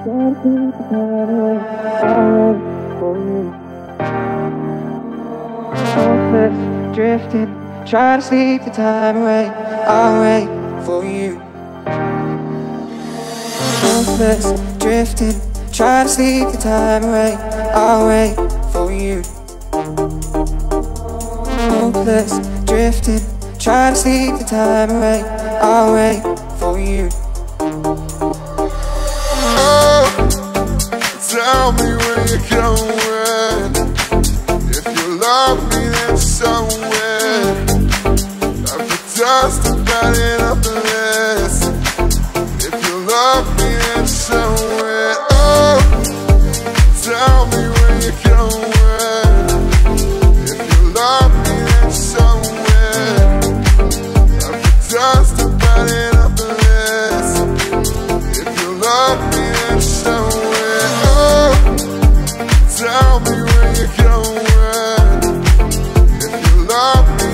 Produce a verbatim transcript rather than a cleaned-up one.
Drifting, try to sleep the time away. I'll wait for you. Hopeless, drifting, try to sleep the time away. I'll wait for you. Hopeless, drifting, try to sleep the time away. I'll wait for you. Oh, tell me where you're going. If you love me, then so will. I put dust about it up the list. If you love me, then so will. Oh, tell me where you're going. If you love me, then so will. I put dust about it up the list. If you love me, then so will. Oh, tell me where you're going. If you love me,